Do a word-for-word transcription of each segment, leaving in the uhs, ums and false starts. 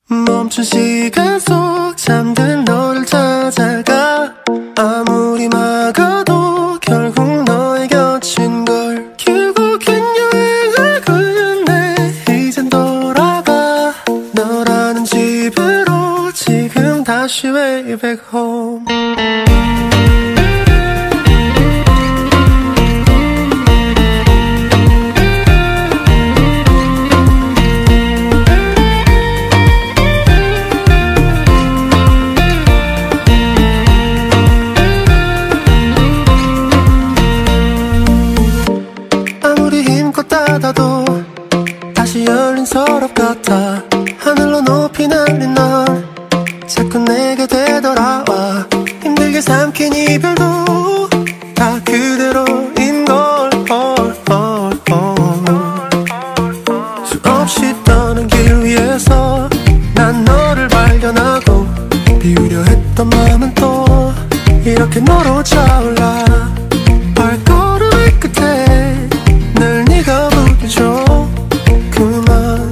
멈춘 시간 속 잠든 너를 찾아가 아무리 막아도 결국 너의 곁인걸 결국엔 여행을 끝내 이젠 돌아가 너라는 집으로 지금 다시 way back home. 닫아도 다시 열린 서랍 같아 하늘로 높이 날린 넌 자꾸 내게 되돌아와 힘들게 삼킨 이별도 다 그대로인 걸 수없이 떠는 길 위에서 난 너를 발견하고 비우려 했던 마음은 또 이렇게 너로 차올라 발걸음의 끝에 늘 네가 부딪혀 그만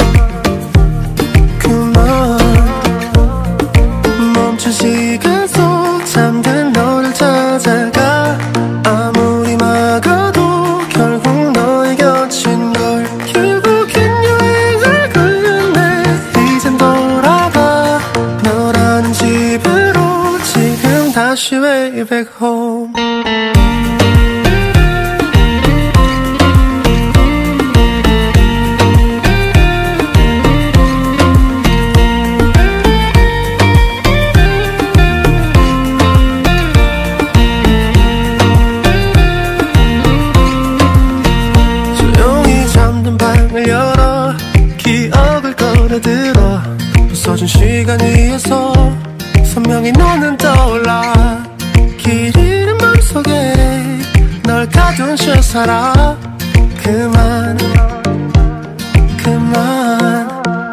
그만 멈춘 시간 속 잠든 너를 찾아가 아무리 막아도 결국 너의 곁인걸 결국엔 여행을 끝내 이젠 돌아가 너라는 집으로 지금 다시 way back home. 열어 기억을 꺼내들어 부서진 시간 위에서 선명히 너는 떠올라 길 잃은 맘속에 널 가둔 채 살아 그만 그만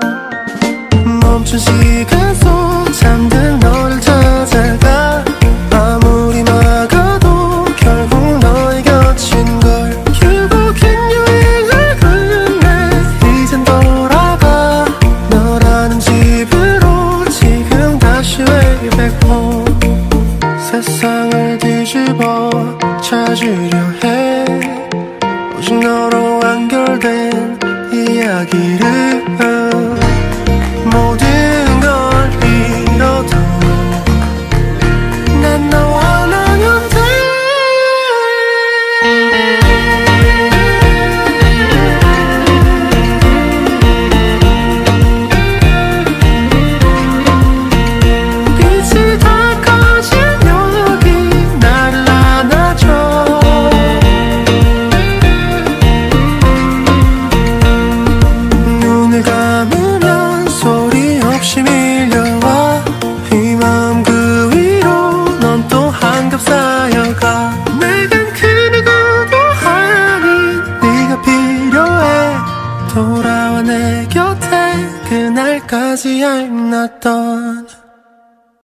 멈춘 시간 속 잠든 너를 찾아가 아무리 막아도 결국 너의 곁인걸 결국엔 여행을 끝내 이젠 돌아가 너라는 집으로 지금 다시 way back home. 세상을 뒤집어 찾으려 해 오직 너로 완결된 이야기를 모든 걸 잃어도 난 너와 나면 돼. 빛이 다 꺼진 여기 나를 안아줘 눈을 감으면 소리 없이 밀려와 이 마음 그 위로 넌 또 한 겹 쌓여가 내겐 그 누구도 아닌 네가 필요해 돌아와 내 곁에 그날까지 I'm not done.